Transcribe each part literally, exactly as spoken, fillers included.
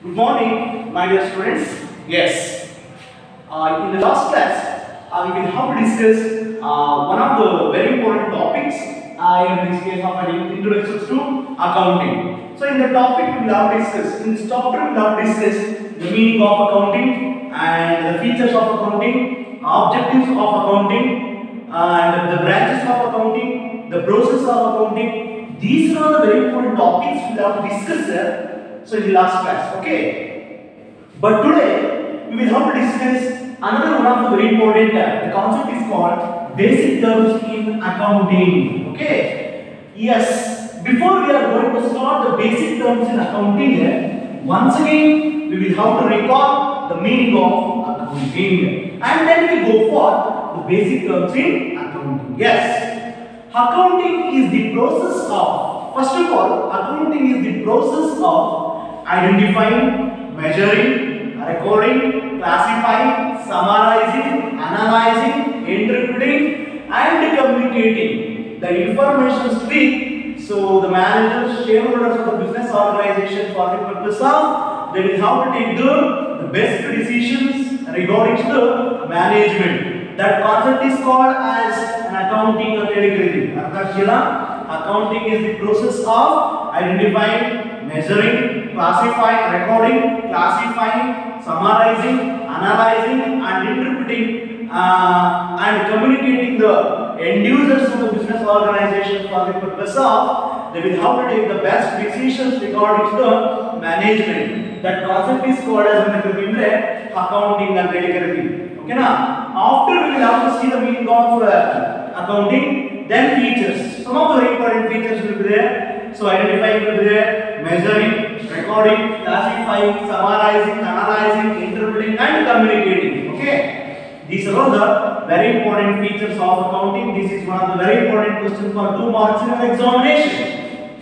Good morning, my dear students. Yes, uh, in the last class, uh, we will have to discuss uh, one of the very important topics. Uh, in this case, of an introduction to accounting. So, in the topic we will have to discuss. In this chapter, we will have to discuss the meaning of accounting and the features of accounting, objectives of accounting, and the branches of accounting, the process of accounting. These are the very important topics we will have to discuss there. So in the last class, okay. But today we will have to discuss another one of the very important. Uh, the concept is called basic terms in accounting. Okay. Yes. Before we are going to start the basic terms in accounting, uh, once again we will have to recall the meaning of accounting, and then we go for the basic terms in accounting. Yes. Accounting is the process of. First of all, accounting is the process of identifying, measuring, recording, classifying, summarizing, analyzing, interpreting, and communicating the information to the so the managers, shareholders of the business organization for the purpose of they will have to take the, the best decisions regarding to the management. That concept is called as an accounting category. Accounting is the process of identifying, measuring, classifying, recording, classifying, summarizing, analyzing, and interpreting uh, and communicating the end users of the business organization for the purpose of they will have to take the best decisions regarding to the management. That concept is called as accounting category. Okay, na? After we will have to see the meaning of uh, accounting, then features. Some of the very important features will be there. So identifying will be there, measuring, recording, classifying, summarizing, analyzing, interpreting, and communicating. Okay, these are all the very important features of accounting. This is one of the very important questions for two marks in an examination.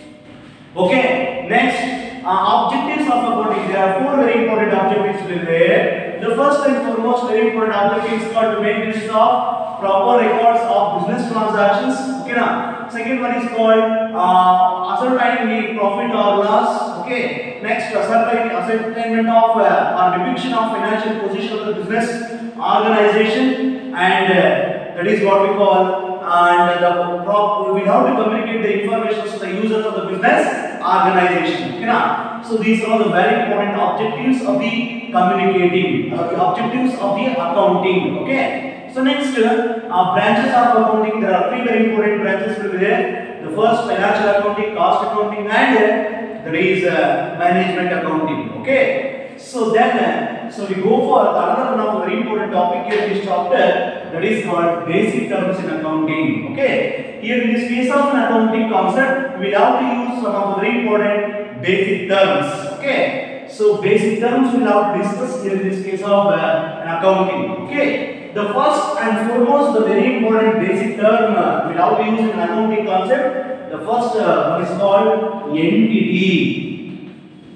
Okay, next uh, objectives of accounting. There are four very important objectives will be there. The first and foremost very important objective is called to make use of proper records of business transactions. Okay, na? Second one is called uh, ascertaining the profit or loss. Okay. Next, ascertaining ascertainment of uh, or depiction of financial position of the business organization, and uh, that is what we call. And the prop we have to communicate the information to the users of the business organization. Okay, na? So these are the very important objectives of the communicating, uh, the objectives of the accounting. Okay. So next, uh, branches of accounting. There are three very important branches will be there. The first, financial accounting, cost accounting, and uh, that is uh, management accounting. Okay. So then, uh, so we go for another one of the very important topic here in this chapter. That is called basic terms in accounting. Okay. Here in this case of an accounting concept, we will have to use some of the very important basic terms. Okay. So basic terms we will have to discuss here in this case of uh, an accounting. Okay. The first and foremost, the very important basic term uh, we have to use in an accounting concept. The first uh, one is called entity.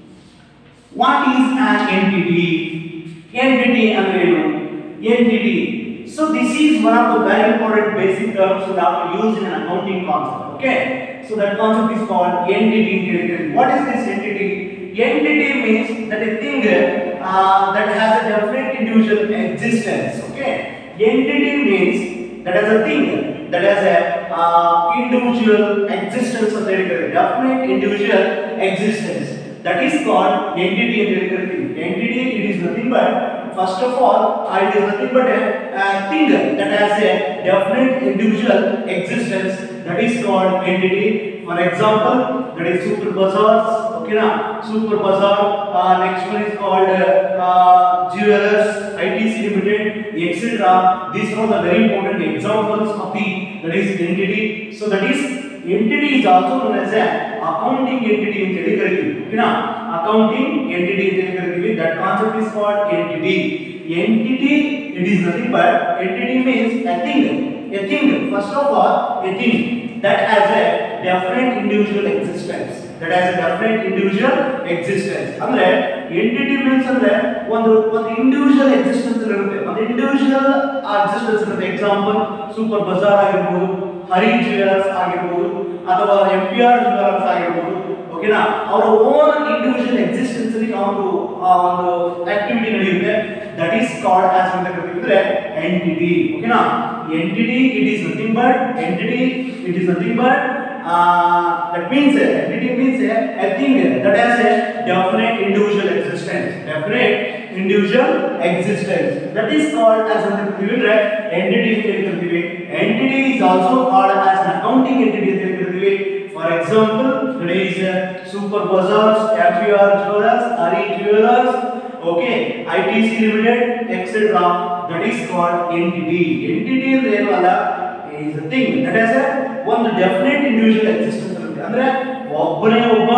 What is an entity? Entity and entity. So this is one of the very important basic terms we have to use in an accounting concept. Okay. So that concept is called entity. What is this entity? Entity means that a thing uh, that has a definite individual existence. Okay. Entity means that has a thing that has a uh, individual existence of the definite individual existence. That is called entity. Entity, it is nothing but, first of all, uh, it is nothing but a uh, thing that has a definite individual existence. That is called entity. For example, that is Super Bazaars. Okay, na? Super Bazaar. Uh, next one is called uh, uh, Jewelers, I T C Limited, et cetera. These are the very important examples of the that is entity. So that is entity is also known as a accounting entity in Telugu. Okay, na? Accounting entity in Telugu. That concept is called entity. Entity, it is nothing but entity means a thing. A thing. First of all, a thing that has a definite individual existence. That has a definite individual existence. Andre entity means andre one one individual existence irutte. One individual existence irutte. Example, Super Bazaar ಆಗಿರಬಹುದು, Hari Jewelers ಆಗಿರಬಹುದು, ಅಥವಾ M P R Jewelers ಆಗಿರಬಹುದು. Okay na? Our own individual existence ಒಂದು ಒಂದು activity ನಡೆಯುತ್ತೆ, that is called as ಅಂತ ಕರೀತಿದ್ರೆ entity. ಓಕೆನಾ? Entity it is nothing but entity it is nothing but Uh, that means uh, entity means uh, a thing that has a definite individual existence. Definite individual existence. That is called as an entity. Entity is also called as an accounting entity. For example, today is uh, Super Bazaars, F B R Jewelers, Ari Jewelers, okay, I T C Limited, et cetera. That is called entity. Entity is a thing that has a ಒಂದು definite individual existence ಇರುತ್ತೆ. ಅಂದ್ರೆ ಒಬ್ಬನೇ ಒಬ್ಬ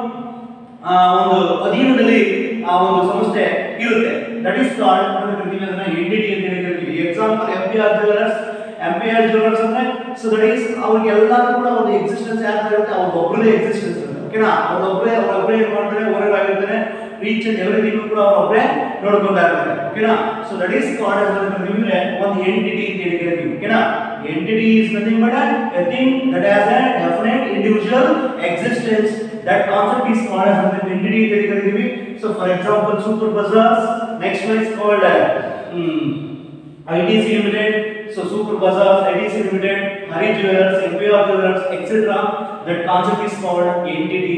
ಒಂದು ಅಧೀನದಲ್ಲಿ ಆ ಒಂದು ಸಂಸ್ಥೆ ಇರುತ್ತೆ. ದಟ್ ಈಸ್ ಕಾಲ್ಡ್ ಅಂತ ಕರಿತೀವಿ, ಅದನ್ನ ಎಂಟಿಟಿ ಅಂತ ಹೇಳಿ ಕರಿತೀವಿ. Example M P R jewellers. M P R jewellers ಅಂದ್ರೆ ಸೊ ದಟ್ ಈಸ್ ಅವ್ರಿಗೆ ಎಲ್ಲಾನು ಕೂಡ ಒಂದು ಎಕ್ಸಿಸ್ಟೆನ್ಸ್ ಯಾಕೆ ಇರುತ್ತೆ, ಅವ್ರ ಒಬ್ಬರದೇ ಎಕ್ಸಿಸ್ಟೆನ್ಸ್ ಇರುತ್ತೆ. ಓಕೆನಾ? ಅವ್ರೊಬ್ಬರೇ ಅವ್ರೊಬ್ಬರೇ ಏನು ಮಾಡ್ತಾರೆ, ಹೊರಗಾಗಿರ್ತಾರೆ, ರೀಚ್ ಅಂಡ್ ಎವ್ರಿಥಿಂಗ್ ಕೂಡ ಅವ್ರೊಬ್ಬರೇ ನೋಡ್ಕೊಂತಾ ಇರ್ತಾರೆ. ಓಕೆನಾ? ಸೊ ದಟ್ ಈಸ್ ಕಾಲ್ಡ್ ಅಂತ ಕರಿತೀವಿ ಒಂದು ಎಂಟಿಟಿ ಅಂತ ಹೇಳಿ ಕರಿತೀವಿ. ಓಕೆನಾ? Entity is nothing but a thing that has a definite individual existence. That concept is called as an entity. So, for example, Super Bazaars. Next one is called uh, um, I T C Limited. So, Super Bazaars, I T C Limited, Hari Jewelers, M P R Jewelers, et cetera. That concept is called entity.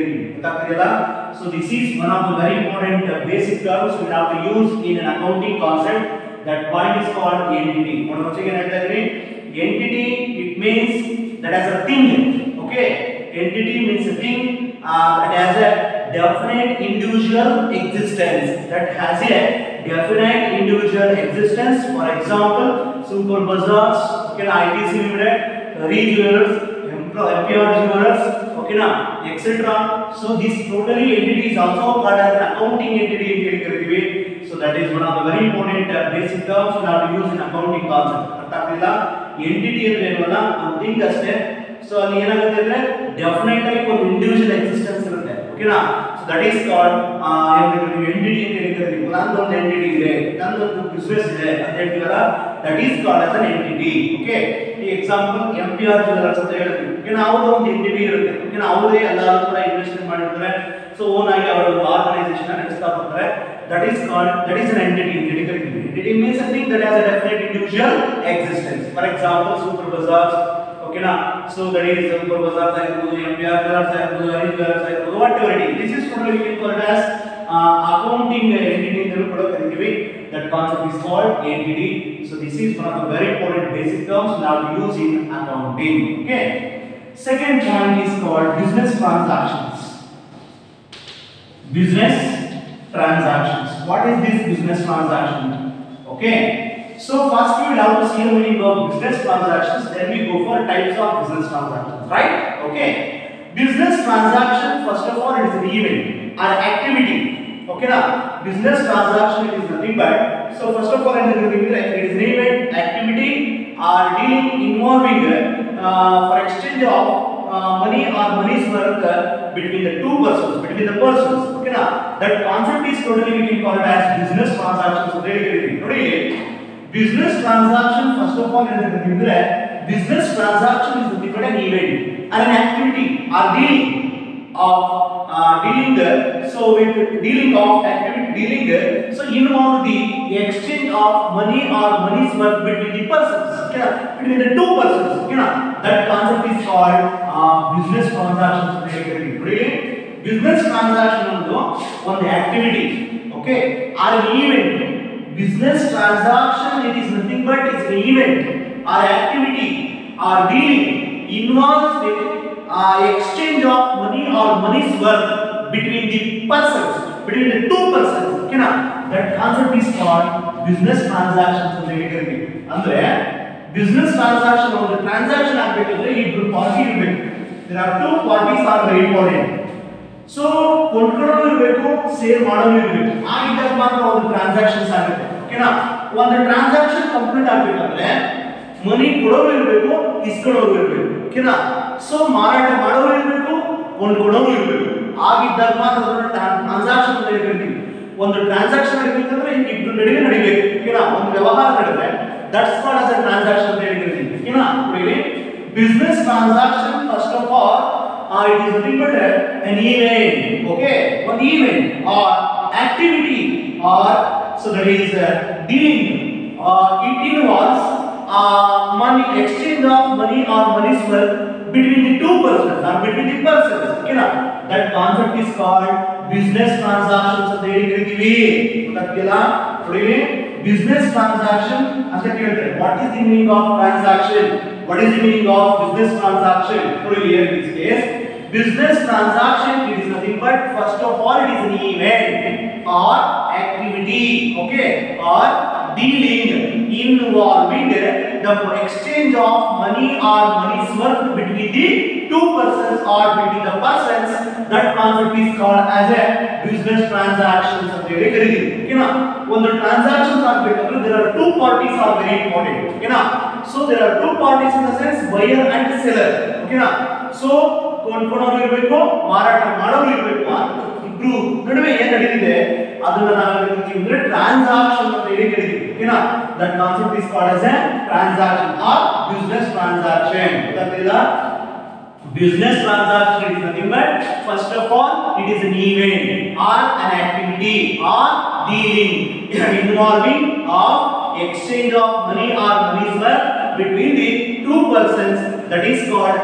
So, this is one of the very important uh, basic terms we have to use in an accounting concept. That point is called entity. Once again, entity it means that as a thing. Okay, entity means a thing uh, that has a definite individual existence. That has a definite individual existence. For example, Super Bazaars, okay, I T C Limited, Hari Jewelers, M P R Jewelers, okay, na, et cetera. So this totally entity is also called as an accounting entity. So that is one of the very important uh, basic terms we have to use in accounting concept. ಅರ್ಥಾಗ್ತಿಲ್ಲ? Entity ಅಂದ್ರೆ ಏನಲ್ಲ, ಒಂದು thing ಅಷ್ಟೇ. So ಅಲ್ಲಿ ಏನಾಗುತ್ತೆ ಅಂದ್ರೆ definite ಆಗಿ ಒಂದು ಇಂಡಿವಿಜುವಲ್ ಎಕ್ಸಿಸ್ಟೆನ್ಸ್ ಇರುತ್ತೆ. ಓಕೆನಾ? So that is called entity ಅಂತ ಹೇಳ್ತೀವಿ. ನಂದೊಂದು ಎಂಟಿಟಿ ಇದೆ, ನಂದೊಂದು ಬಿಸ್ನೆಸ್ ಇದೆ ಅಂತ ಹೇಳ್ತೀವಲ್ಲ, that is called as an entity. Okay, ಈ example M P R jewellers ಅಂತ ಹೇಳ್ತೀವಿ. ಓಕೆನಾ? ಅವ್ರದ್ದು ಒಂದು ಎಂಟಿಟಿ ಇರುತ್ತೆ. ಓಕೆನಾ? ಅವರೇ ಎಲ್ಲರೂ ಕೂಡ ಇನ್ವೆಸ್ಟ್ಮೆಂಟ್ ಮಾಡಿರ್ತಾರೆ. ಸೊ ಓನ್ ಆಗಿ ಅವರ ಒಂದು ಆರ್ಗನೈಸೇಷನ್ ನಡೆಸ್ತಾ ಬರ್ತಾರೆ. That is called, that is an entity. Entity means something that has a definite individual existence. For example, Super Bazaars. Okay, na? So that is Super Bazaars, M P R Jewelers, whatever it is. This is totally we can call it as uh, accounting entity. That concept is called entity. So this is one of the very important basic terms we have to use in accounting. Okay. Second point is called business transactions. Business transactions. What is this business transaction? Okay, so first we will have to see the meaning of business transactions, then we go for types of business transactions, right? Okay, business transaction first of all is an event or activity. Okay, now business transaction is nothing but, so first of all it is an event, activity or dealing involving uh, for exchange of uh, money or money's worth uh, between the two persons, between the persons. Okay, now that concept is totally we can call it as business transactions. Today, business transaction first of all is business transaction is nothing but an event or an activity or dealing of uh, dealing the so with dealing of activity dealing the so involve the exchange of money or money's worth between the persons. Okay, between the two persons. Okay, now that concept is called uh, business transactions. Today, business transaction ಒಂದು ಒಂದು activity, okay, or an event. Business transaction it is nothing but it's an event or activity or dealing involves the uh, exchange of money or money's worth between the persons, between the two persons. Okay, na? That concept is called business transactions. ಅಂದ್ರೆ business transaction ಒಂದು transaction ಆಗಬೇಕಂದ್ರೆ ಇಬ್ಬರು party ಇರಬೇಕು. There are two parties are very important. So ಕೊಂಡ್ಕೊಳ್ಳೋರು ಇರಬೇಕು, sale ಮಾಡೋರು ಇರಬೇಕು. ಆಗಿದ್ದಾಗ ಮಾತ್ರ ಒಂದು ಟ್ರಾನ್ಸಾಕ್ಷನ್ಸ್ ಆಗುತ್ತೆ. ಓಕೆನಾ? ಒಂದು ಟ್ರಾನ್ಸಾಕ್ಷನ್ ಕಂಪ್ಲೀಟ್ ಆಗಬೇಕಂದ್ರೆ ಮನಿ ಕೊಡೋರು ಇರಬೇಕು, ಇಸ್ಕೊಳ್ಳೋರು ಇರಬೇಕು. ಓಕೆನಾ? ಸೊ ಮಾರಾಟ ಮಾಡೋರು ಇರಬೇಕು, ಕೊಂಡ್ಕೊಳ್ಳೋರು ಇರಬೇಕು. ಆಗಿದ್ದಾಗ ಮಾತ್ರ ಅದನ್ನ ಟ್ರಾನ್ಸಾಕ್ಷನ್ ಅಂತ ಹೇಳ್ತೀವಿ. ಒಂದು ಟ್ರಾನ್ಸಾಕ್ಷನ್ ಆಗಬೇಕಂದ್ರೆ ಇಬ್ಬರು ನಡುವೆ ನಡಿಬೇಕು. ಓಕೆನಾ? ಒಂದು ವ್ಯವಹಾರ ನಡೆದ್ರೆ that's called as a transaction ಅಂತ ಹೇಳ್ತೀವಿ. ಓಕೆನಾ? Business transaction first of all uh, it is nothing but uh, an event. Okay, one event or activity, or so that is uh, dealing. Uh, it involves uh, money, exchange of money or money's worth between the two persons or between the persons. Okay, na? That concept is called business transactions. ಅಂತ ಹೇಳಿ ಕರೀತೀವಿ. ಗೊತ್ತಾಗ್ತಿಲ್ಲ? ನೋಡಿ, business transaction ಅಂತ ಕೇಳ್ತಾರೆ. What is the meaning of transaction? What is the meaning of business transaction? ನೋಡಿ, here in this case, business transaction it is nothing but first of all it is an event or activity, okay, or dealing involving the exchange of money or money's worth between the two persons or between the persons. That concept is called as a business transactions ಅಂತ ಹೇಳಿ ಕರೀತೀವಿ. ಓಕೆನಾ? ಒಂದು transactions ಆಗಬೇಕಂದ್ರೆ there are two parties are very important. ಓಕೆನಾ? So there are two parties in the sense buyer and seller. ಓಕೆನಾ? So ಕೊಂಡ್ಕೊಳ್ಳೋರು ಇರಬೇಕು, ಮಾರಾಟ ಮಾಡೋರು ಇರಬೇಕು. ಇಬ್ರು ನಡುವೆ ಏನು ನಡೆದಿದೆ ಅದನ್ನ ನಾವು ಕರಿತೀವಿ ಅಂದ್ರೆ ಟ್ರಾನ್ಸಾಕ್ಷನ್ ಅಂತ ಹೇಳಿ ಕರೀತೀವಿ. ಓಕೆನಾ? That concept is called as a transaction or business transaction. ಗೊತ್ತಾಗ್ತಿಲ್ಲ? Business transaction is nothing but first of all it is an event or an activity or dealing involving of exchange of money or money's worth between the two persons. That is called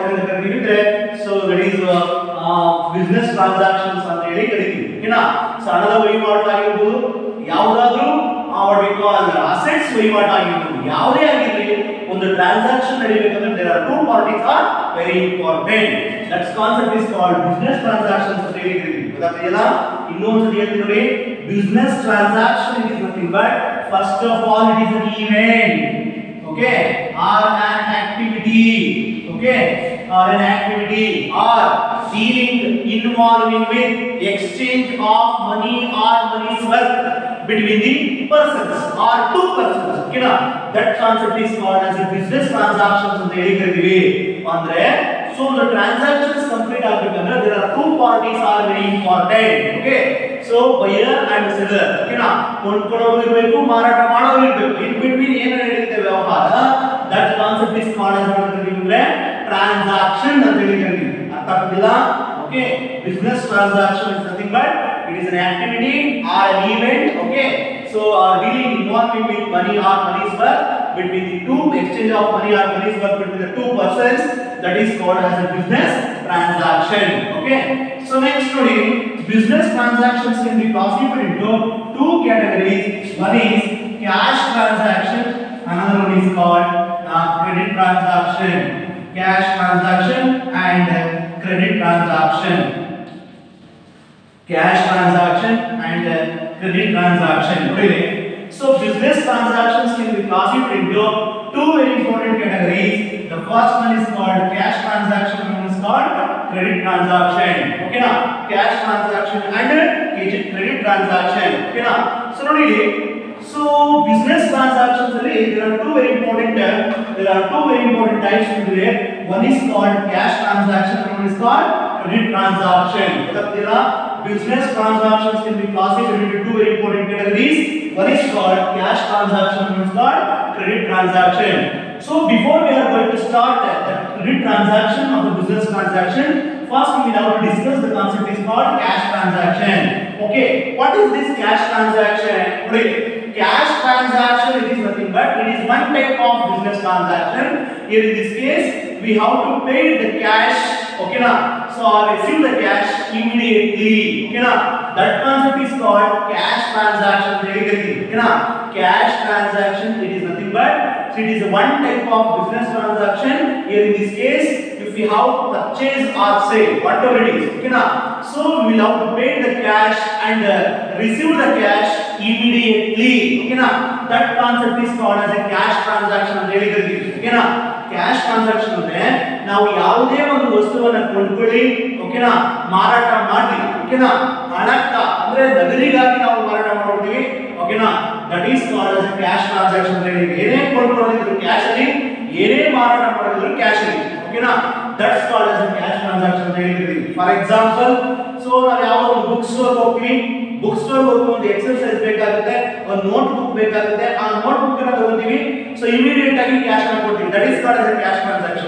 so that is uh, uh, business transactions ಅಂತ ಹೇಳಿ ಕರೀತೀವಿ. ಓಕೆನಾ? ಸಣ್ಣದ ವಹಿವಾಟು ಆಗಿರಬಹುದು, ಯಾವುದಾದ್ರೂ ಮಾಡಬೇಕು ಅಂದ್ರೆ ಅಸೆಟ್ಸ್ ವಹಿವಾಟು ಆಗಿರಬಹುದು, ಯಾವುದೇ ಆಗಿರಲಿ ಒಂದು ಟ್ರಾನ್ಸಾಕ್ಷನ್ ನಡೆಯಬೇಕಂದ್ರೆ there are two parties are very important. That concept is called business transactions ಅಂತ ಹೇಳಿ ಕರೀತೀವಿ. ಗೊತ್ತಾಗ್ತಿದೆಯಲ್ಲ? ಇನ್ನೊಂದು ಸರಿ ಹೇಳ್ತೀನಿ ನೋಡಿ, business transaction it is nothing but first of all it is an event, okay, or an activity, okay, or an activity or dealing involving with exchange of money or money's worth between the persons or two persons. Okay na? That concept is called as a business transactions ಅಂತ ಹೇಳಿ ಕರೀತೀವಿ. ಅಂದ್ರೆ so the transactions complete ಆಗಬೇಕಂದ್ರೆ there are two parties are very important. Okay, so buyer and seller. Okay na? ಕೊಂಡ್ಕೊಳ್ಳೋರು ಇರಬೇಕು, ಮಾರಾಟ ಮಾಡೋರು ಇರಬೇಕು. in between ಏನು ನಡೆಯುತ್ತೆ ವ್ಯವಹಾರ, that concept is called as what ಕರೀತೀವಿ transaction ಅಂತ ಹೇಳಿ ಕರೀತೀವಿ. ಅರ್ಥ ಆಗ್ತಿಲ್ಲ? Okay, business transaction is nothing but it is an activity or an event, okay, so uh, dealing involving with money or money's worth between the two, exchange of money or money's worth between the two persons, that is called as a business transaction. Okay, so next today business transactions can be classified into two categories. One is cash transaction, another one is called uh, credit transaction. Cash transaction and uh, credit transaction. Cash transaction and uh, credit transaction. Really. So business transactions can be classified into two very important categories. The first one is called cash transaction, and one is called credit transaction. Okay na? Cash transaction and uh, credit transaction. Okay na? So really, so business transactions ಅಲ್ಲಿ there are two very important uh, there are two very important types to there. One is called cash transaction and one is called credit transaction. ಗೊತ್ತಾಗ್ತಿಲ್ಲ? Business transactions can be classified into two very important categories. One is called cash transaction and one is called credit transaction. So before we are going to start uh, the credit transaction of the business transaction, first we will have to discuss the concept is called cash transaction. Okay, what is this cash transaction? Right. Cash transaction it is nothing but it is one type of business transaction. Here in this case we have to pay the cash, okay na, so or receive the cash immediately. Okay na? That concept is called cash transaction. Okay na? Cash transaction it is nothing but so it is one type of business transaction. Here in this case if we have purchase or sale, whatever it is, okay na, so we will have to pay the cash and uh, receive the cash immediately. Okay na? That concept is called as a cash transaction ಅಂತ ಹೇಳಿ ಕರೀತೀವಿ. Okay na? Cash transaction ಅಂದ್ರೆ ನಾವು ಯಾವುದೇ ಒಂದು ವಸ್ತುವನ್ನು ಕೊಂಡ್ಕೊಳ್ಳಿ, okay na, ಮಾರಾಟ ಮಾಡಿ, okay na, ಹಣಕ್ಕ ಅಂದ್ರೆ ನಗದಿಗಾಗಿ ನಾವು ಮಾರಾಟ ಮಾಡ್ತೀವಿ, okay na, that is called as a cash transaction ಅಂತ ಹೇಳಿ. ಏನೇ ಕೊಂಡ್ಕೊಳ್ಳೋದಿದ್ರು ಕ್ಯಾಶ್ ಅಲ್ಲಿ, ಏನೇ ಮಾರಾಟ ಮಾಡೋದಿದ್ರು ಕ್ಯಾಶ್ ಅಲ್ಲಿ, okay na, that's called as a cash transaction ಅಂತ ಹೇಳಿದ್ವಿ. ಫಾರ್ ಎಕ್ಸಾಂಪಲ್, ಸೊ ನಾವು ಯಾವ ಒಂದು ಬುಕ್ ಸ್ಟೋರ್ ಹೋಗ್ತೀವಿ, ಬುಕ್ ಸ್ಟೋರ್ ಹೋಗಿ ಒಂದು ಎಕ್ಸರ್ಸೈಸ್ ಬೇಕಾಗುತ್ತೆ, ಒಂದು ನೋಟ್ ಬುಕ್ ಬೇಕಾಗುತ್ತೆ, ಆ ನೋಟ್ ಬುಕ್ ಅನ್ನು ತಗೊಂತೀವಿ, ಸೊ ಇಮಿಡಿಯೇಟ್ ಆಗಿ ಕ್ಯಾಶ್ ಅನ್ನು ಕೊಡ್ತೀವಿ. That is called as a cash transaction.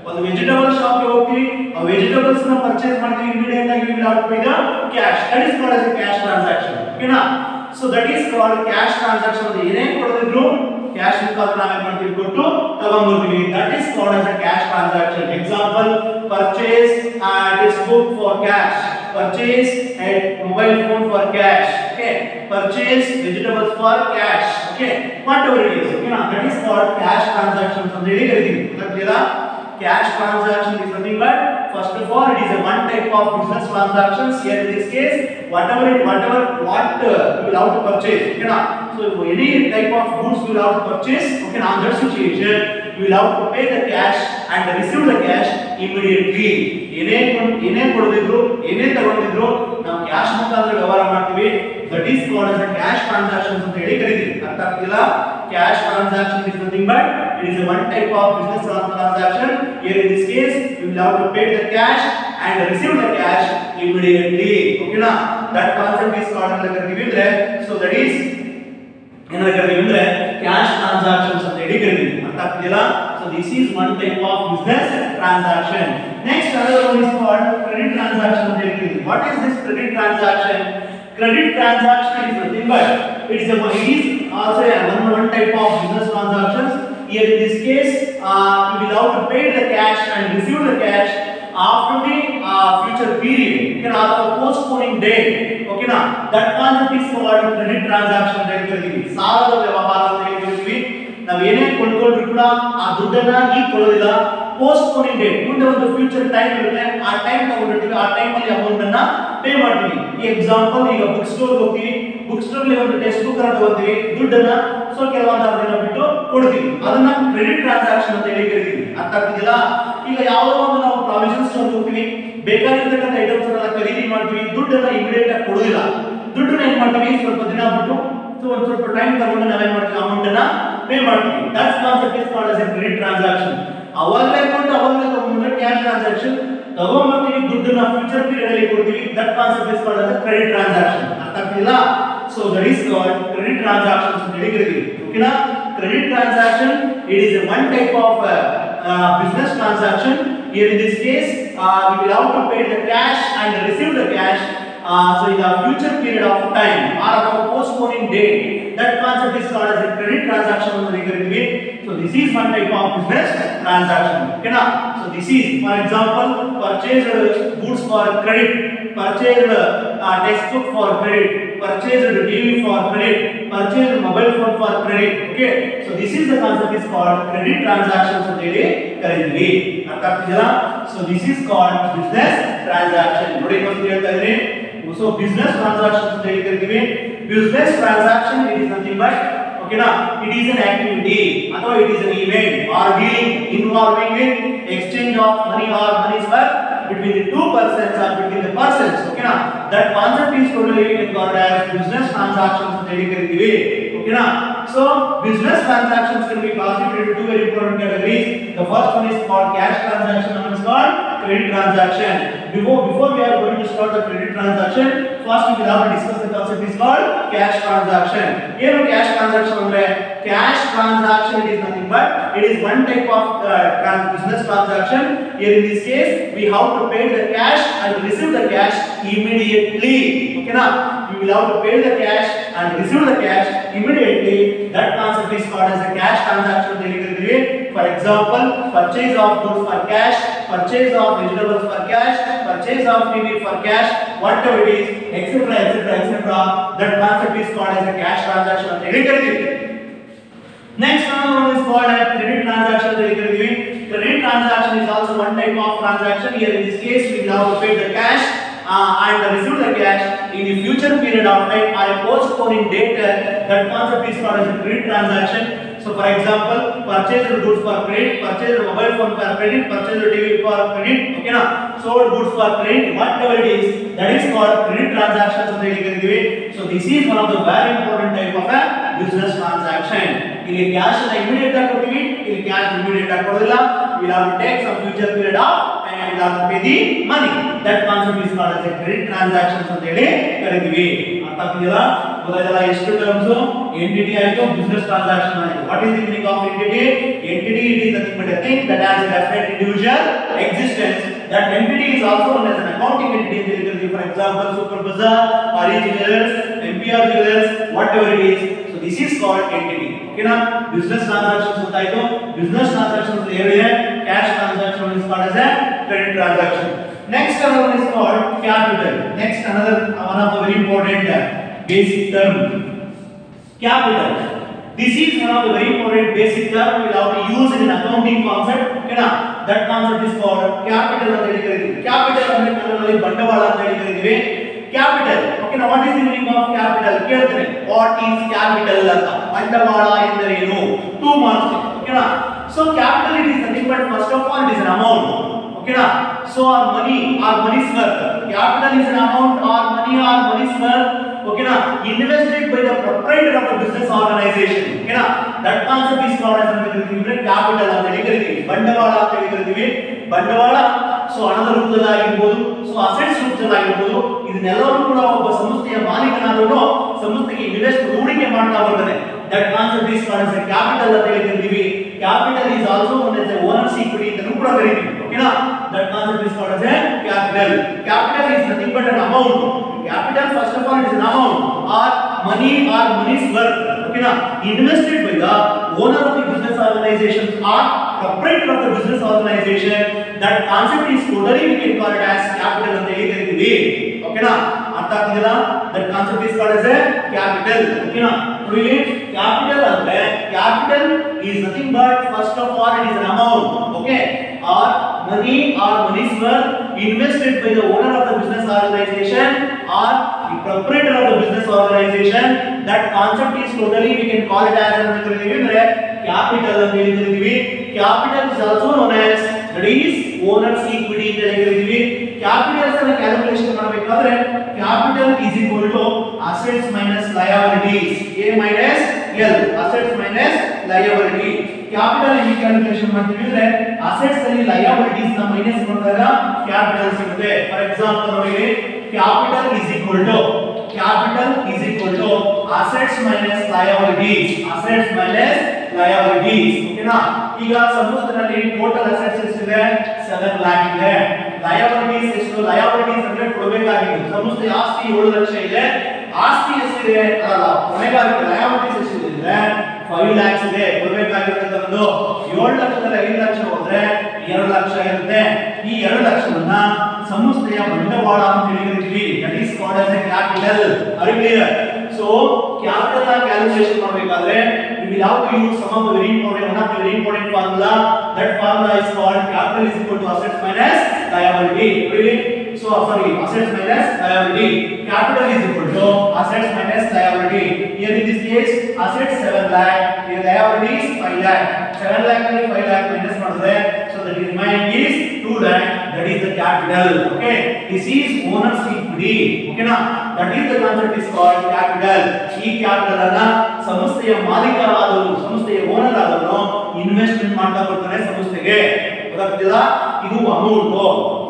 ಒಂದು ವೆಜಿಟೇಬಲ್ ಶಾಪ್ ಗೆ ಹೋಗ್ತೀವಿ, ಆ ವೆಜಿಟೇಬಲ್ಸ್ ನ ಪರ್ಚೇಸ್ ಮಾಡ್ತೀವಿ, ಇಮಿಡಿಯೇಟ್ ಆಗಿ we will have to pay the cash. That is called as a cash transaction. ಓಕೆನಾ? So that is called cash transaction. ಅಂದ್ರೆ ಏನೇ ಕೊಡೋದಿದ್ರು ಕ್ಯಾಶ್ ಮುಖಾಂತರ ನಾವೇನ್ ಮಾಡ್ತೀವಿ, ಕೊಟ್ಟು ತಗೊಂಡ್ಬರ್ತೀವಿ. That is called as a cash transaction. Example, purchase a textbook for cash, purchase a mobile phone for cash, okay, purchase vegetables for cash, okay, whatever it is, okay, that is called cash transactions ಅಂತ ಹೇಳಿ ಕರೀತೀವಿ. ಗೊತ್ತಾಗ್ತಿದೆಯಾ? Cash transaction is nothing but, first of all, it is a one type of business transactions. Here in this case, whatever it, whatever what uh, you will have to purchase, okay na? So any type of goods you will have to purchase, okay na? On that situation, you will have to pay the cash and receive the cash immediately. ಏನೇ ಏನೇ ಕೊಡದಿದ್ರು, ಏನೇ ತಗೊಂಡಿದ್ರು ನಾವು cash ಮುಖಾಂತರ ವ್ಯವಹಾರ ಮಾಡ್ತೀವಿ. That is called as a cash transactions ಅಂತ ಹೇಳಿ ಕರೀತೀವಿ. ಅರ್ಥ ಆಗ್ತಿಲ್ಲ? Cash transaction is nothing but, it is a one type of business transaction. Here in this case, you will have to pay the cash and receive the cash immediately. Okay na? That concept is called ಅಂತ ಕರೀತೀವಿ ಅಂದ್ರೆ, so that is ಏನಂತ ಕರೀತೀವಿ ಅಂದ್ರೆ cash transactions ಅಂತ ಹೇಳಿ ಕರೀತೀವಿ. ಅರ್ಥ ಆಗ್ತಿಲ್ಲ? So this is one type of business transaction. Next, another one is called credit transaction ಅಂತ ಹೇಳಿ ಕರೀತೀವಿ. What is this credit transaction? Credit transaction is nothing but, it is a it is also a one, one type of business transactions. Here in this case, uh, we will have to pay the cash and receive the cash after the uh, future period. Okay, na? After postponing date. Okay na? That concept is called credit transaction ಅಂತ ಹೇಳಿ ಕರೀತೀವಿ. ಸಾಲದ ವ್ಯವಹಾರ ಅಂತ ಹೇಳಿ ಕರೀತೀವಿ. ನಾವು ಏನೇ ಕೊಂಡ್ಕೊಂಡ್ರು ಕೂಡ ಆ ದುಡ್ಡನ್ನ ಈಗ ಕೊಡೋದಿಲ್ಲ, ಪೋಸ್ಟ್ಪೋನಿಂಗ್ ಡೇಟ್, ಮುಂದೆ ಒಂದು ಫ್ಯೂಚರ್ ಟೈಮ್ ಇರುತ್ತೆ, ಆ ಟೈಮ್ ತಗೊಂಡಿರ್ತೀವಿ, ಆ ಟೈಮ್ ಅಲ್ಲಿ ಅಮೌಂಟ್ ಅನ್ನ ಪೇ ಮಾಡ್ತೀವಿ. ಈ ಎಕ್ಸಾಂಪಲ್, ಈಗ ಬುಕ್ ಸ್ಟೋರ್ ಹೋಗ್ತೀವಿ, ಬುಕ್ ಸ್ಟೋರ್ ಅಲ್ಲಿ ಒಂದು ಟೆಕ್ಸ್ಟ್ ಬುಕ್ ಅನ್ನು ತಗೋತೀವಿ, ದುಡ್ಡನ್ನ ಸೊ ಕೆಲವೊಂದು ದಿನ ಬಿಟ್ಟು ಕೊಡ್ತೀವಿ, ಅದನ್ನ ಕ್ರೆಡಿಟ್ ಟ್ರಾನ್ಸಾಕ್ಷನ್ ಅಂತ ಹೇಳಿ ಕರೀತೀವಿ. ಅರ್ಥ ಆಗ್ತಿದಿಲ್ಲ? ಈಗ ಯಾವುದೋ ಒಂದು ನಾವು ಪ್ರಾವಿಷನ್ ಸ್ಟೋರ್ ಹೋಗ್ತೀವಿ, ಬೇಕಾಗಿರ್ತಕ್ಕಂಥ ಐಟಮ್ಸ್ ಅನ್ನ ಖರೀದಿ ಮಾಡ್ತೀವಿ, ದುಡ್ಡನ್ನ ಇಮಿಡಿಯೇಟ್ ಆಗಿ ಕೊಡೋದಿಲ್ಲ, ದುಡ್ಡನ್ನ ಏನ್ ಮಾಡ್ತೀವಿ, ಸ್ವಲ್ಪ ದಿನ ಬಿಟ್ಟು ಸೊ ಒಂದು ಸ್ವಲ್ಪ ಟೈಮ್ ತಗೊಂಡು ನಾವೇನ್ ಮಾಡ್ತೀವಿ, ಅಮೌಂಟ್ ಅನ್ನ ಪೇ ಮಾಡ್ತೀವಿ. That's concept is called as a credit transaction. ಅವಾಗಲೇ ಕೊಟ್ಟು ಅವಾಗಲೇ ತಗೊಂಡ್ರೆ ಕ್ಯಾಶ್ ಟ್ರಾನ್ಸಾಕ್ಷನ್, ತಗೊಂಡ್ಬರ್ತೀವಿ ದುಡ್ಡನ್ನ ಫ್ಯೂಚರ್ ಪೀರಿಯಡ್ ಅಲ್ಲಿ ಕೊಡ್ತೀವಿ, that concept is called as a credit transaction. ಅರ್ಥ ಆಗ್ತಿಲ್ಲ? So that is called credit transactions ಅಂತ ಹೇಳಿ ಕರೀತೀವಿ. ಓಕೆನಾ? Credit transaction, it is a one type of business transaction. Here in this case, uh, we will have to pay the cash and receive the cash uh, so in the future period of time or about postponing date. That concept is called as a credit transaction. So this is one type of business transaction. Okay na? So this is, for example, purchase goods for credit, purchase uh, textbook for credit, purchase T V for credit, purchase mobile phone for credit. Okay, so this is the concept is called credit transactions ಅಂತ ಹೇಳಿ ಕರೀತೀವಿ. ಅರ್ಥ ಆಗ್ತಿದೆಯಾ? So this is called business transaction. ನೋಡಿ ಏನು ಹೇಳ್ತಾ ಇದ್ದೀನಿ, so business transactions ಅಂತ ಹೇಳಿ ಕರೀತೀವಿ. Business transaction, it is nothing but, okay na, it is an activity ಅಥವಾ it is an event or dealing involving in exchange of money or money's worth between the two persons or between the persons. Okay na? That concept is totally called as business transactions ಅಂತ ಹೇಳಿ ಕರೀತೀವಿ. Okay na? So business transactions can be classified into two very important categories. The first one is called cash transaction, and one is called credit transaction. Before before we are going to start the credit transaction, first we will have to discuss the concept is called cash transaction. Here cash transaction ಅಂದ್ರೆ cash transaction, it is nothing but, it is one type of uh, business transaction. Here in this case, we have to pay the cash and receive the cash immediately. Okay na? We will have to pay the cash and receive the cash immediately. That concept is called as a cash transaction. For example, purchase of goods for cash, purchase of vegetables for cash, purchase of T V for cash, whatever it is, etc, etc, etc. That concept is called as a cash transaction. Next one is called as credit transaction. Credit transaction is also one type of transaction. Here in this case, we will have to pay the cash uh, and receive the cash in the future period of time or a postponing date. That concept is called as a credit transaction. So for example, purchase goods for credit, purchase mobile phone for credit, purchase T V for credit, okay na? Sold goods for credit, whatever it is, that is called credit transactions. So this is one of the very important type of a business transaction. ಇಲ್ಲಿ cash ಅನ್ನು immediate ಆಗಿ ಕೊಡ್ತೀವಿ, ಇಲ್ಲಿ cash immediate ಆಗಿ ಕೊಡೋದಿಲ್ಲ, we will have to take some future period of time and we will have to pay the money. That concept is called as a credit transactions ಅಂತ ಹೇಳಿ ಕರೀತೀವಿ. ಅರ್ಥ ಆಗ್ತಿದೆಯಲ್ಲ? ಗೊತ್ತಾಯ್ತಲ್ಲ ಎಷ್ಟು ಟರ್ಮ್ಸ್ ಎಂಟಿಟಿ ಆಯ್ತು ಬಿಸಿನೆಸ್ ಟ್ರಾನ್ಸಾಕ್ಷನ್ ಆಯ್ತು what is the meaning of entity entity it is nothing but a thing that has a definite individual existence that entity is also known as an accounting entity ಅಂತ ಹೇಳ್ತೀವಿ for example super bazaar ಆರಿ jewellers MPR jewellers whatever it is so this is called entity ಓಕೆನಾ business transactions ಅಂತ ಆಯ್ತು business transactions ಅಂತ ಹೇಳಿದ್ರೆ cash transaction is called as a credit transaction. Next another one is called capital. Next another one of the very important uh, basic term capital. This is one of the very important basic term we will have to use in an accounting concept. Okay na that concept is called capital ಅಂತ ಹೇಳಿ ಕರೀತೀವಿ. Capital ಅಂದ್ರೆ ಕನ್ನಡದಲ್ಲಿ ಬಂಡವಾಳ ಅಂತ ಹೇಳಿ ಕರೀತೀವಿ. Capital. Okay na what is the meaning of capital? ಕೇಳ್ತೇನೆ what is capital ಅಂತ ಬಂಡವಾಳ ಎಂದರೇನು two marks. Okay na so capital it is nothing but first of all it is an amount. Okay na so our money our money's worth capital is an amount or money or money's worth okay na invested by the proprietor of the business organization okay na that concept is called as capital ಅಂತ ಹೇಳಿ ಕರೀತೀವಿ ಬಂಡವಾಳ ಅಂತ ಹೇಳಿ ಕರೀತೀವಿ ಬಂಡವಾಳ so ಹಣದ ರೂಪದಲ್ಲಿ ಆಗಿರಬಹುದು ಸೊ ಅಸೆಟ್ಸ್ ರೂಪದಲ್ಲಿ ಆಗಿರಬಹುದು ಇದನ್ನೆಲ್ಲವೂ ಕೂಡ ಒಬ್ಬ ಸಂಸ್ಥೆಯ ಮಾಲೀಕನಾದವನು ಸಂಸ್ಥೆಗೆ ಇನ್ವೆಸ್ಟ್ ಹೂಡಿಕೆ ಮಾಡ್ತಾ ಬರ್ತಾನೆ that concept is called as a capital ಅಂತ ಹೇಳಿ ಕರೀತೀವಿ capital is also known as a owner's equity ಅಂತ ಕೂಡ ಕರೀತೀವಿ okay na that concept is called as a capital capital is nothing but an amount capital first of all it is an amount or money or money's worth okay na invested by the owner of the business organization or proprietor of the business organization that concept is totally we can call it as capital ಅಂತ ಹೇಳಿ ಕರೀತೀವಿ okay na ಅರ್ಥ ಆಗ್ತಿದೆಯಾ that concept is called as a capital okay na really capital ಅಂದ್ರೆ capital is nothing but first of all it is an amount okay or money or money's worth invested by the owner of the business organization or the proprietor of the business organization that concept is totally we can call it as ಅಂತ ಕರೀತೀವಿ ಅಂದ್ರೆ capital ಅಂತ ಹೇಳಿ ಕರೀತೀವಿ capital is also known as that is owner's equity ಅಂತ ಹೇಳಿ ಕರೀತೀವಿ capital ಅನ್ನು ಕ್ಯಾಲ್ಕುಲೇಷನ್ ಮಾಡಬೇಕಾದ್ರೆ capital is equal to assets minus liabilities a minus l assets minus liability capital ಇಲ್ಲಿ ಕ್ಯಾಲ್ಕುಲೇಷನ್ ಮಾಡ್ತೀವಿ ಅಂದ್ರೆ assets ಅಲ್ಲಿ liabilities ನ ಮೈನಸ್ ಮಾಡಿದಾಗ capital ಸಿಗುತ್ತೆ ಫಾರ್ ಎಕ್ಸಾಂಪಲ್ ನೋಡಿ capital is equal to capital is equal to assets minus liabilities assets minus liabilities ಓಕೆನಾ ಈಗ ಸಂಸ್ಥೆಯಲ್ಲಿ ಟೋಟಲ್ ಅಸೆಟ್ಸ್ ಎಷ್ಟಿದೆ seven lakh ಇದೆ liabilities ಎಷ್ಟು liabilities ಅಂದ್ರೆ ಕೊಡಬೇಕಾಗಿತ್ತು ಸಂಸ್ಥೆ ಆಸ್ತಿ ಏಳು ಲಕ್ಷ ಇದೆ ಆಸ್ತಿ ಎಷ್ಟಿದೆ ಅಲ್ಲ ಹೊಣೆಗಾರಿಕೆ liabilities ಎಷ್ಟಿದೆ ಅಂದ್ರೆ five lakhs ಇದೆ ಕೊಡಬೇಕಾಗಿರೋದು ಏಳು ಲಕ್ಷದಲ್ಲಿ ಐದು ಲಕ್ಷ ಹೋದ್ರೆ ಎರಡು ಲಕ್ಷ ಇರುತ್ತೆ ಈ ಎರಡು ಲಕ್ಷವನ್ನ ಸಂಸ್ಥೆಯ ಬಂಡವಾಳ ಅಂತ ಹೇಳಿ ಕರೀತೀವಿ that is called as a capital are you clear so capital ನ ಕ್ಯಾಲ್ಕುಲೇಷನ್ ಮಾಡಬೇಕಾದ್ರೆ we will have to use some of the very important one of the very important formula that formula is called capital is equal to assets minus liability really so sorry assets minus liability capital is equal to assets minus liability here in this case assets seven lakh here liabilities five lakh seven lakh and five lakh minus ಮಾಡಿದ್ರೆ so the remaining is two lakh that is the capital okay this is owner's equity okay na that is the concept is called capital ಈ capital ಅನ್ನ ಸಂಸ್ಥೆಯ ಮಾಲೀಕರಾದವರು ಸಂಸ್ಥೆಯ owner ಆದವರು investment ಮಾಡ್ತಾ ಬರ್ತಾರೆ ಸಂಸ್ಥೆಗೆ ಗೊತ್ತಾಗ್ತಿಲ್ಲ ಇದು ಅಮೌಂಟ್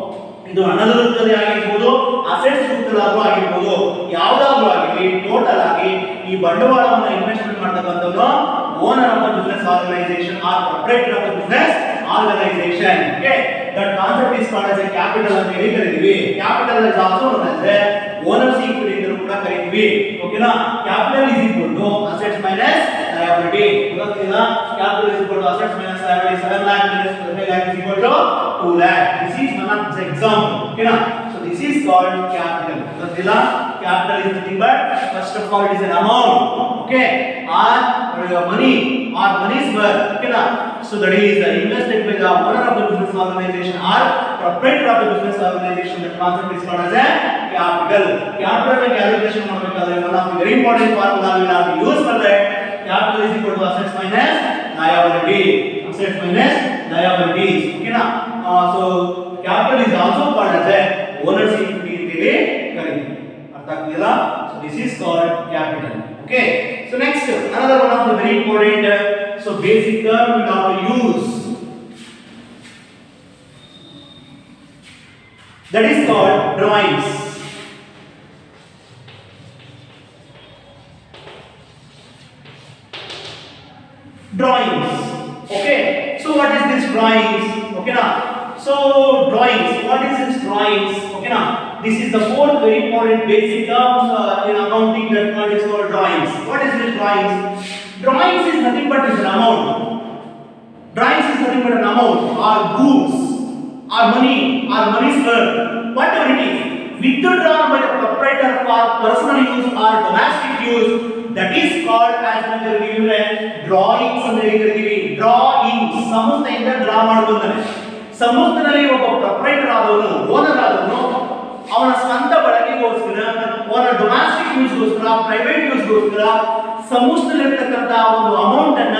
ಇದು ಹಣದ ರೂಪದಲ್ಲಿ ಆಗಿರಬಹುದು ಅಸೆಟ್ಸ್ ರೂಪದಲ್ಲಿ ಆಗಿರಬಹುದು ಯಾವುದಾದ್ರೂ ಆಗಲಿ ಟೋಟಲ್ ಆಗಿ ಈ ಬಂಡವಾಳವನ್ನು ಇನ್ವೆಸ್ಟ್ಮೆಂಟ್ ಮಾಡ್ತಕ್ಕಂಥವ್ರು owner of the business organisation or proprietor of the business organisation okay that concept is called as a capital ಅಂತ ಹೇಳಿ ಕರೀತೀವಿ capital is also known as a owners equity ಅಂತ ಕೂಡ ಕರೀತೀವಿ ಓಕೆನಾ capital is equal to assets minus liability ಗೊತ್ತಾಗ್ತಿಲ್ಲ capital is equal to assets minus liability seven lakh minus five lakh is equal to two lakh this is one of the example okay na so this is called capital ಗೊತ್ತಾಗ್ತಿಲ್ಲ capital is nothing but first of all it is an amount okay or money or money's worth okay na so that is invested by the owner of the business organization or proprietor of the business organization that concept is called as a capital capital calculation ಮಾಡಬೇಕಾದ್ರೆ one of the very important formula we have to use for that capital is equal to assets minus liability assets minus liabilities okay na uh, so capital is also called as a owner's equity ಅಂತ ಹೇಳಿ ಕರೀತೀವಿ ಅರ್ಥ ಆಗ್ತಿದೆಯಾ so this is called capital okay so next another one of the very important uh, so basic term we have to use that is called drawings Drawings. Okay. So what is this drawings? Okay now. So drawings. What is this drawings? Okay now. This is the fourth very important basic terms uh, in accounting that one is called drawings. What is this drawings? Drawings is nothing but is an amount. Drawings is nothing but an amount, or goods, or money, or money's worth, whatever it is, withdrawn by the proprietor for personal use or domestic use. That is called as drawings. Drawings. ಸಮಸ್ತೆಯಿಂದ draw ಮಾಡುತ್ತಾನೆ. ಸಮಸ್ತೆಯಲ್ಲಿ ಒಬ್ಬ proprietor ಆದವನು, owner ಆದವನು, ಅವನ ಸ್ವಂತ ಬಳಕೆಗೋಸ್ಕರ, ಅವನ domestic ಯೂಸ್ಗೋಸ್ಕರ, private ಯೂಸ್ಗೋಸ್ಕರ ಸಮಸ್ತೆಯಲ್ಲಿರತಕ್ಕಂತ ಒಂದು ಅಮೌಂಟ್ ಅನ್ನ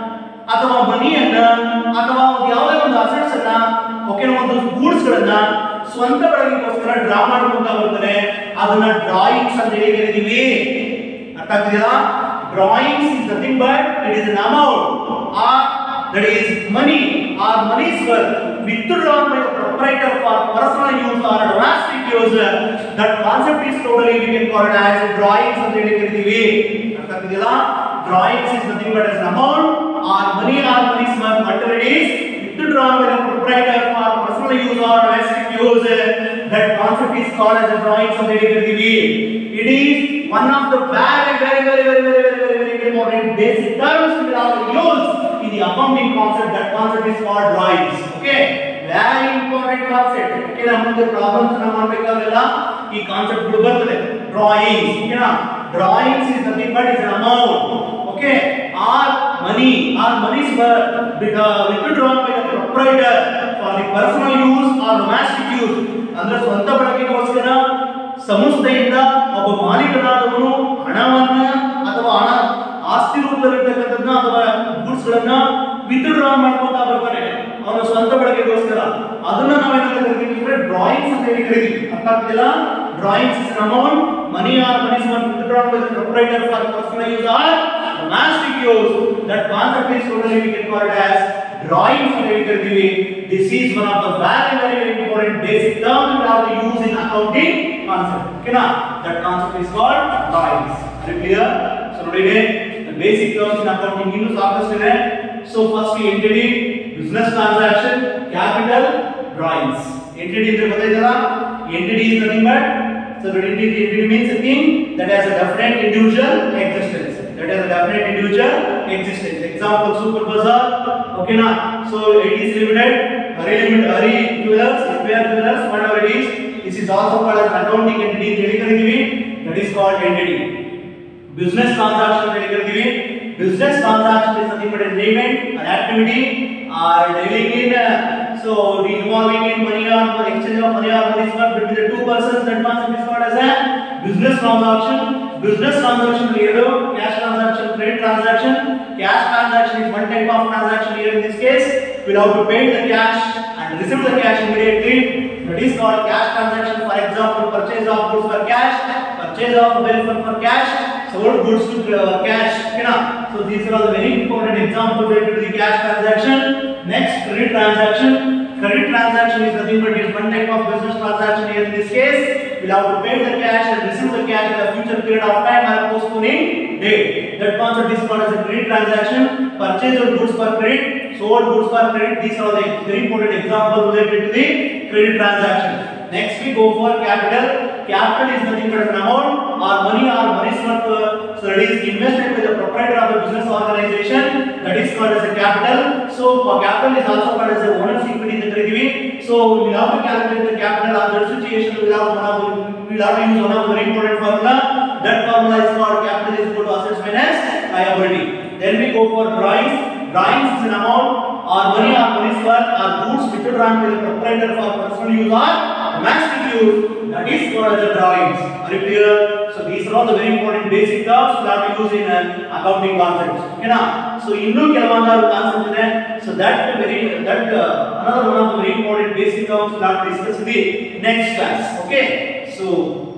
ಅಥವಾ ಮನಿಯನ್ನ ಅಥವಾ ಯಾವುದೇ ಒಂದು ಅಸೆಟ್ಸ್ ಅನ್ನ, ಓಕೆ, ಒಂದು ಗೂಡ್ಸ್ ಗಳನ್ನ ಸ್ವಂತ ಬಳಕೆಗೋಸ್ಕರ ಡ್ರಾ ಮಾಡ್ಕೊಂತ ಬರ್ತಾರೆ. ಅದನ್ನ ಡ್ರಾಯಿಂಗ್ಸ್ ಅಂತ ಹೇಳಿ ಕರೀತೀವಿ. ಅರ್ಥ ಆಗ್ತಿದೆಯಾ? Drawings is nothing but it is an amount, or that is money or money's worth withdrawn by the proprietor for personal use or domestic use. That concept is totally we can call it as drawings ಅಂತ ಹೇಳಿ ಕರೀತೀವಿ. ಅರ್ಥ ಆಗ್ತಿದೆಯಾ? Drawings is nothing but as an amount or money or money's worth, whatever it is, withdrawn by the proprietor for personal use or domestic use. That concept is called as a drawings ಅಂತ ಹೇಳಿ ಕರೀತೀವಿ. It is one of the very very very very very very very important basic terms we have used in the accounting concept. That concept is called drawings. Okay, very important concept. Okay, ನಮಗೆ problems ನ ಮಾಡಬೇಕಾಗಿಲ್ಲ, ಈ concept ಗಳು ಬರ್ತದೆ. drawings, okay na? Drawings is nothing but is an amount, okay, or money or money's worth withdrawn by the proprietor for the personal use or domestic use. ಅಂದ್ರೆ ಸ್ವಂತ ಬಳಕೆಗೋಸ್ಕರ ಸಂಸ್ಥೆಯಿಂದ ಒಬ್ಬ ಮಾಲೀಕನಾದವನು ಹಣವನ್ನ ಅಥವಾ ಹಣ ಆಸ್ತಿ ರೂಪದಲ್ಲಿರ್ತಕ್ಕಂಥದ್ದನ್ನ ಅಥವಾ ಗೂಡ್ಸ್ ಗಳನ್ನ ವಿತ್ಡ್ರಾ ಮಾಡ್ಕೊಂತಾ ಬರ್ತಾನೆ ಅವನ ಸ್ವಂತ ಬಳಕೆಗೋಸ್ಕರ. ಅದನ್ನ ನಾವೇನಂತ ಕರಿತೀವಿ ಅಂದ್ರೆ ಡ್ರಾಯಿಂಗ್ಸ್ ಅಂತ ಹೇಳಿ ಕರಿತೀವಿ. ಅರ್ಥ ಆಗ್ತಿಲ್ಲ? Drawings is an amount, money or moneys worth withdrawn by the proprietor for personal use or domestic use. That concept is totally we can call it as drawings ಅಂತ ಹೇಳಿ ಕರಿತೀವಿ. This is one of the very very very important basic terms we have to use in accounting concept. Okay na? That concept is called drawings. Are you clear? So ನೋಡಿ, the basic terms in accounting ಇನ್ನೂ ಸಾಕಷ್ಟು ಇದೆ. So first entity, business transaction, capital, drawings. Entity ಅಂದ್ರೆ ಗೊತ್ತಾಯ್ತಲ್ಲ? Entity is nothing but, so the entity, entity means a thing that has a definite individual existence. That has a definite individual existence. Example, Super Bazaar. Okay na? So it is limited, Hari Limited, Hari Jewelers, S B I Jewelers, whatever it is. This is also called as an accounting entity. That is called entity. Business transaction. Business transaction is nothing but an event, an activity, or dealing in, uh, so involving in money or exchange of money or money between the two persons. That concept is called as a business transaction. Business transaction here, cash transaction, credit transaction. Cash transaction is one type of transaction here in this case. We have to pay the cash and receive the cash immediately. That is called cash transaction. For example, purchase of goods for cash, purchase of mobile phone for cash, sold goods to uh, cash. Okay na? So these are all the very important examples related to the cash transaction. Next, credit transaction. Credit transaction is nothing but is one type of business transaction here in this case. We'll have to pay the cash and receive the cash in a future period of time or postponing date. That concept is called as a credit transaction. Purchase of goods for credit, sold goods for credit. These are the very important examples related to the credit transaction. Next we go for capital. Capital is nothing but an amount or money or money's worth, so that is invested by the proprietor of the business organization. That is called as a capital. So for capital is also called as a owner's equity in the treasury. So we will have to calculate the capital on that situation. We will have one of we will have to use one of the very important formula. That formula is called capital is equal to assets minus liability. Then we go for drawings. Drawings is an amount or money or money's worth or goods withdrawn by the proprietor for personal use or domestic use. That is called as a drawings. Are you clear? So these are all the very important basic terms we have to use in uh, accounting concepts. Okay na? So ಇನ್ನೂ ಕೆಲವೊಂದು concepts ಇದೆ. So that very that uh, another one of the very important basic terms we have to discuss in the next class. Okay. So